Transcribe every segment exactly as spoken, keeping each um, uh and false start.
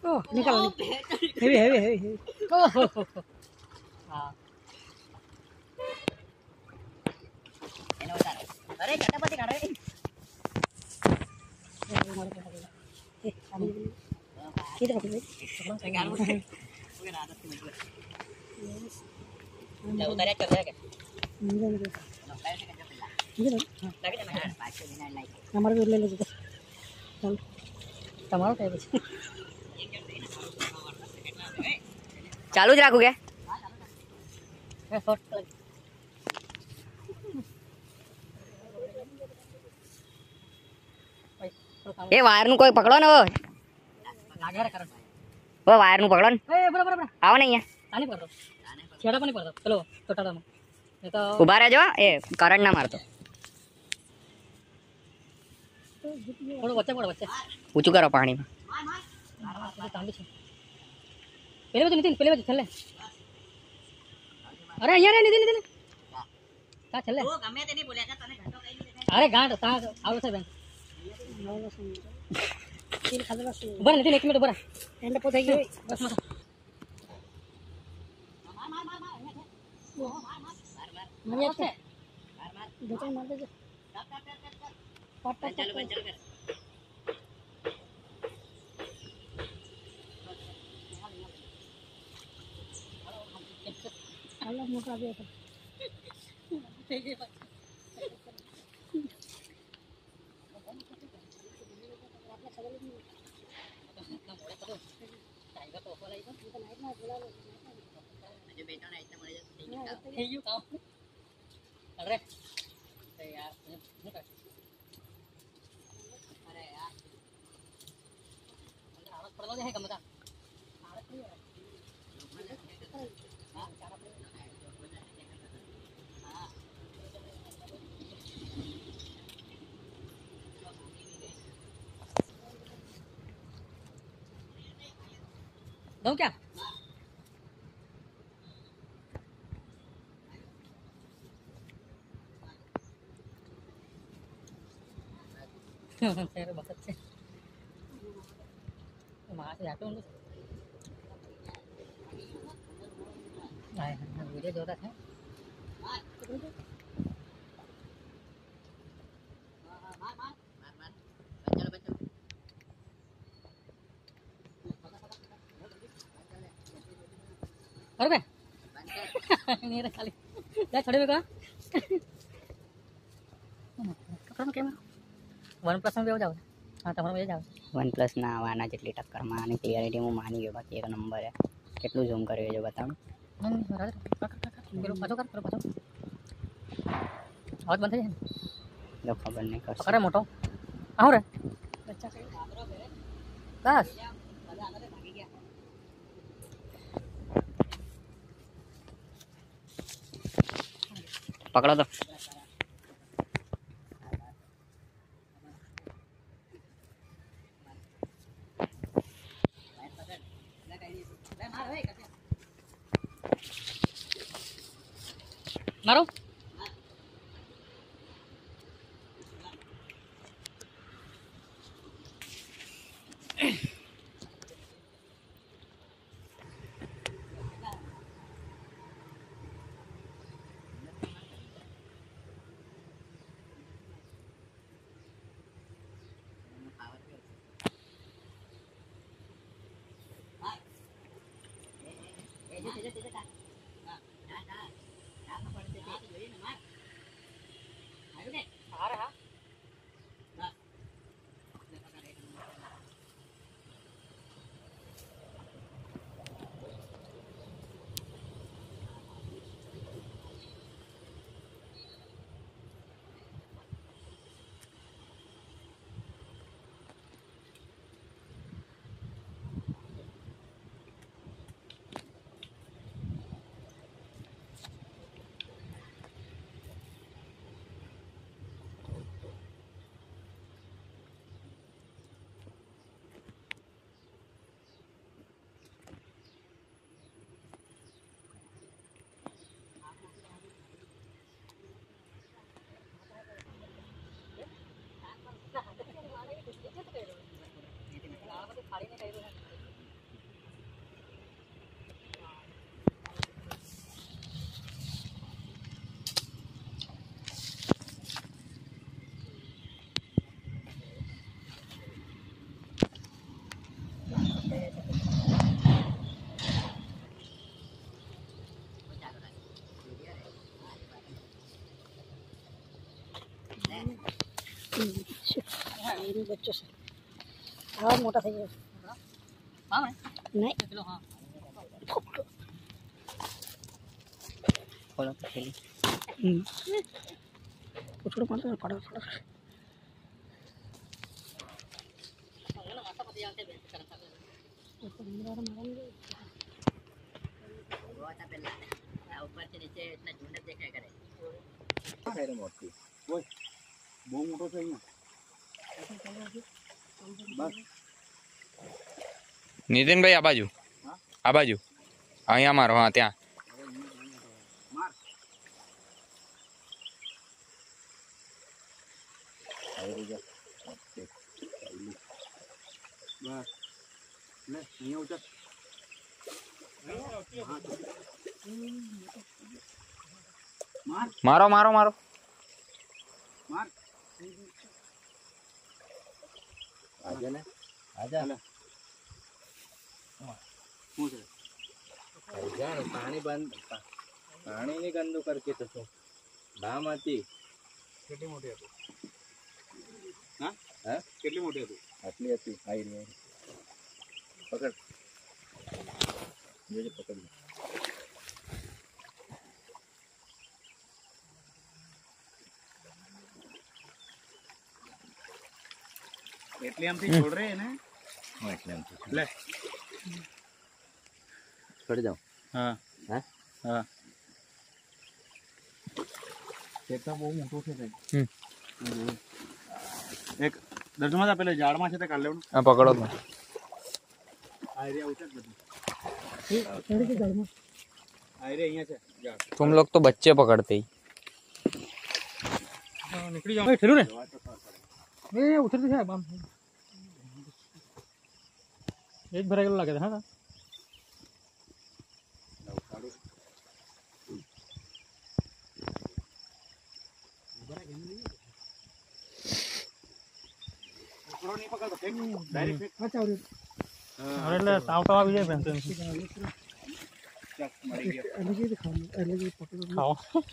ओह निकल heavy heavy heavy ओह हां एनो उतार अरे चटापटी काढ रे ए आली किधर पकड़ गाल मुझे ओके आदत की मजबूर ले उतारे कर दे के मुझे मुझे मुझे लगे ना पाँच सौ दिन लाइक हमारे भी ले ले चल તમારો કઈ પછી ચાલુ જ રાખું કે એ શોર્ટ એ વાયર નું કોઈ પકડો ને લાગે કરે ઓ વાયર નું પકડો ને એ બરાબર બરાબર આવો ને અહીંયા આની પકડો છેડા પણ પકડો ચલો ટોટાડામાં એ તો ઉભા રહેજો એ કરંટ ના મારતો થોડો વચ્ચે પડો વચ્ચે ઊંચું કરો પાણીમાં તાંબી છે પેલે બાજુ નીતિન પેલે બાજુ છેલ્લે અરે અહીંયા રે નીતિન નીતિન કા છેલ્લે ઓ ગમે તે નહીં બોલ્યા તને ઘંટો કઈ નહીં દેખાય અરે ગાંઠ તા આવો છે બેન તીન ખાલી બસ ઉભા નીતિન એક મિનિટ ઉભા એન્ડ પોતાઈ ગયો બસ માર માર માર માર માર માર માર મને છે માર માર દો ચાર માર દેજો ટપ ટપ ટપ ટપ પટ ચાલો બંધ ચાલુ કર Allah muka dia tu. Đâu kìa? Saya bakat sih. Masih jatuh nih. Này, video jodoh kan? और बे नहीं रे खाली जा छोड़े बे का कपड़ा में कैमरा वन प्लस में भी हो जाओ हां તમારો में जाओ वन प्लस ના આવાના જેટલી ટક્કરમાં આની ક્લિયરિટી હું માની ગયો બાકી એક નંબર હે કેટલું ઝૂમ કર્યું જો બતાવું नहीं राज करो पाछो कर करो पाछो आवाज बंद है જો ખબર નહીં કરશે पकड़ मोटो आऊ रे बच्चा से बस પકડો તો मारो बच्चों से आवाज मोटा થઈ ગયો હા નહીં પેલો હા खोलो तो खेली हम्म छोड़ कौन सा पड़ा पड़ा ऊपर से नीचे इतना झुंड देखा करे બહુ મોટો છે અહીંયા બસ नितिन भाई आ बाजू आ बाजू अँ मारो हाँ त्या માર આવી જા બસ લે અહીંયા ઉતર માર मारो मारो मारो मार आजा ने आजा હું છે જાણ પાણી બંધ પાણી ની ગંદુ કરકે તો શું ડામ હતી કેટલી મોટી હતી હા હા કેટલી મોટી હતી આટલી હતી આઈ રહી પકડ ये पकड़ એટલે આમથી છોડ રહે ને હા એટલે આમથી લે છોડી જાઓ હા હા હા ખેતર બહુ મોટું છે ભાઈ એક દર્જમાં જ પેલે ઝાડમાં છે તે કાઢ લેવાનું हाँ पकड़ो तो આ એરિયા ઉતર બધું चढ़ के गाड़ी में આ એરિયા અહીંયા છે ઝાડ तुम लोग तो बच्चे पकड़ते ही हां निकली जाओ ठेलो रे ए उतर से है बम एक भरा किलो लगे था हां પકડો નહીં પકડો ફેંક ડાયરેક્ટ ફેંક अच्छा और अरे ले ताव ताव भी जाए भैंस चल मरी गया अलग ही दिखाओ अलग ही पकड़ो खाओ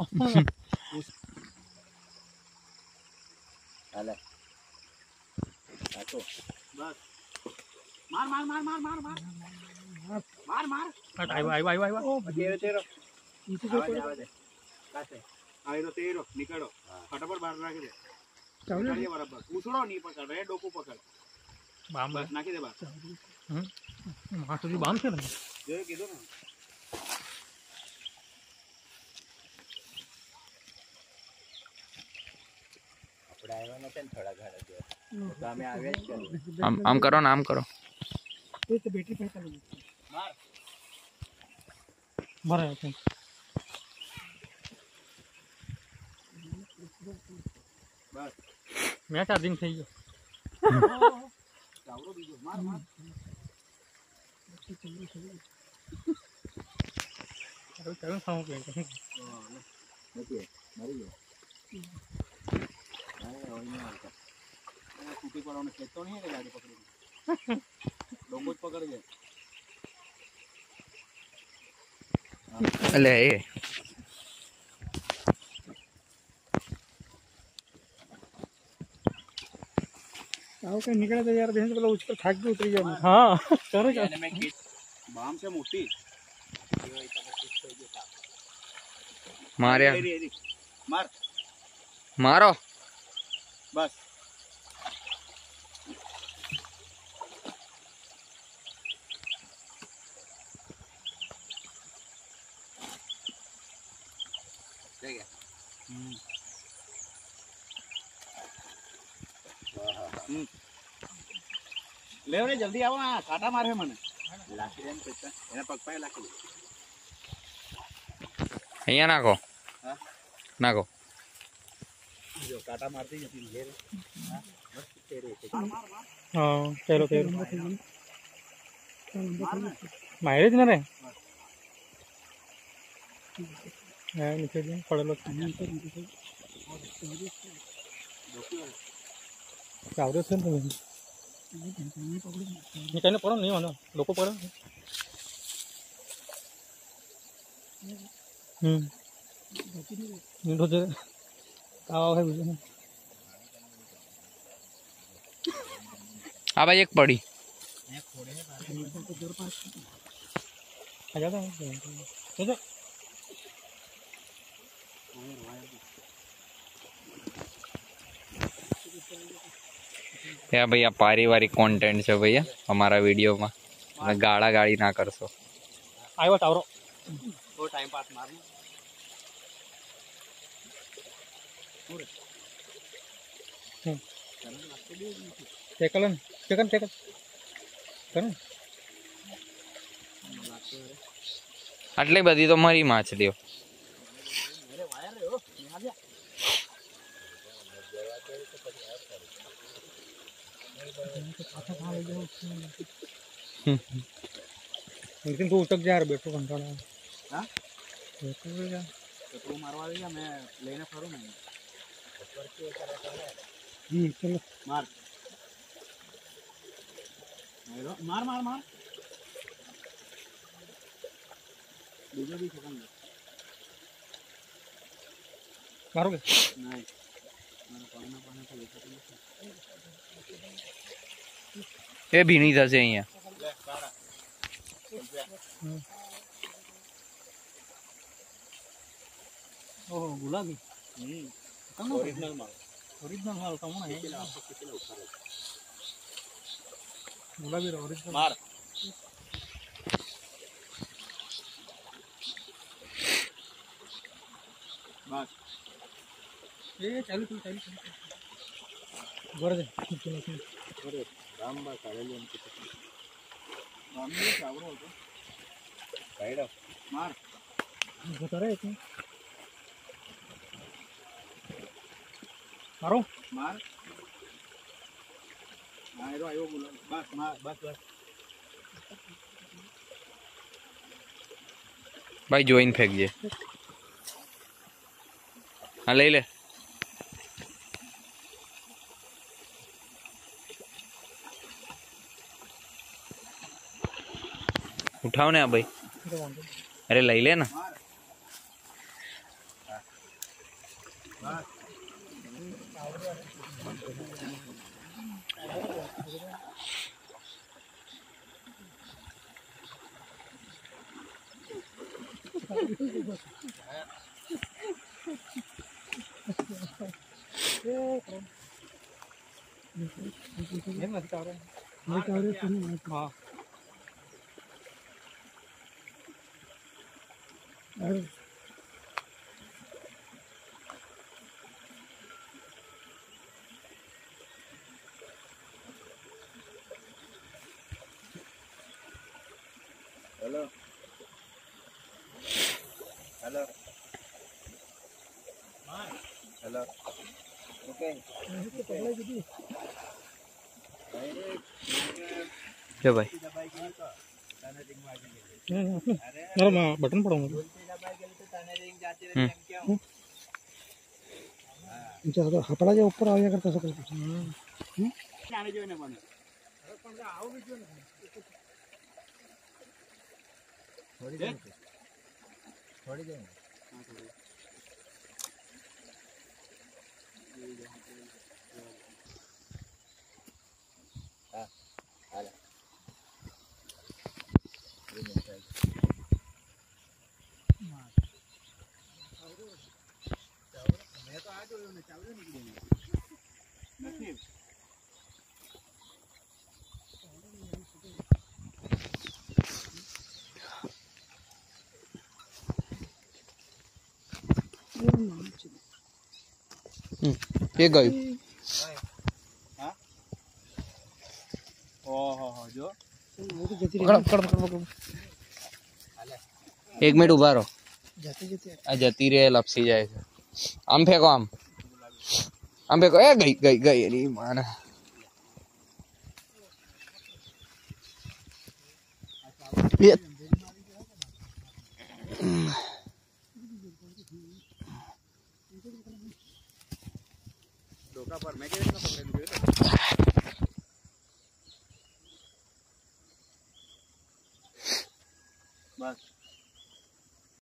हाले काटो बस मार मार मार मार मार मार मार मार आई आई आई आई तेरो तेरो नीचे आवाज आवाज काटे आइरो तेरो निकलो फटाफट बाहर नाखी दे निकालिए बराबर पूछड़ो नहीं पकड़ रहे डोकू पकड़ बाम बस नाखी दे बाहर हम मार तो बाम से ना जो कीधो ना આપણે આવ્યા નતા ને થોડા ઘણા દિવસ તો અમે આવ્યા જ કરી आम आम करो ना आम करो ये तो बेटी पे कर मार मर है बस मैं चार्जिंग થઈ ગયો ચાવડો બીજો માર માર અરે ચાલો ખાવું કે ઓકે મરી ગયો અરે ઓય ને આવતા આ કુટી પડવાનો ખેતો નહીં કે ગાડી પકડી ડોંગો જ પકડી જાય अले ये आओ के निकले तो यार भैंस वाला उस पर थाक के उतरी जाए हां करो क्या એને મેં બામ છે મોટી मारे એરી એરી માર मारो બસ થઈ ગયા હમ લેવ ને જલ્દી આવો આ કાટા મારે મને લાખી દે ને પૈસા એના પગ પાય લાખી દે અહીંયા નાખો હા નાખો જો કાટા મારતી જતી લે રે હા બસ તેરે हां चलो तेरो मायरेज ना रे हां नीचे दिन पड़लो चावरे से तो निकलने पड़ो नहीं होना लोको पड़ो हम्म नींद हो जाए आओ है बुझे આ બાજુ એક પડી या भैया पारिवारिक कंटेंट है भैया हमारा वीडियो में गाड़ा गाड़ी ना करशो आयो टावरो वो टाइम पास मारना टेकलन टेकन टेकन करो आटली बधी तो मरी माछलीओ लेकिन तू उतक जा रे बेटो कंटाळा हां बेटो जा तो तू मारवा दे जा मैं लेने फरू मैं हम्म चलो मार मार मार मार बीजो भी खत्म मारोगे नहीं मारो पाना पाना तो लेके ए भीनी थशे अहींया ले काड़ा ओह गुलाबी हम्म ओरिजिनल माल ओरिजिनल माल कम है गुलाबी ओरिजिनल मार बस ये चालू तू चालू बरं दे बरं राम बा काढले आमचे राम ने चावरो होतो साइड मार बता रहे हैं मारो मार आयो आयो बोला बस मार बस बस भाई जोइन फेंक जे हाँ ले ले उठाओ ना भाई अरे ले ले ना ये मत करो ये करो तुम हां अरे हेलो हेलो हेलो ओके क्या भाई अरे मैं बटन पड़ूंगा तो हपड़ा जो ऊपर आ गया करता सब हम्म जाने जो ने बने अरे पण आओ भी जो थोड़ी देर थोड़ी देर हां थोड़ी हां आला मैं तो आज जो चावल निकली नहीं ये गई हां ओहो हो जो पकड़ पकड़ पकड़ पकड़ एक मिनट उभा रहो जाते जाते आ जती रे लपसी जाए છે આમ ફેંકો આમ આમ ફેંકો એ ગઈ ગઈ ગઈ અરે માને ये डोका पर मैं केवी पकड़े दियो बस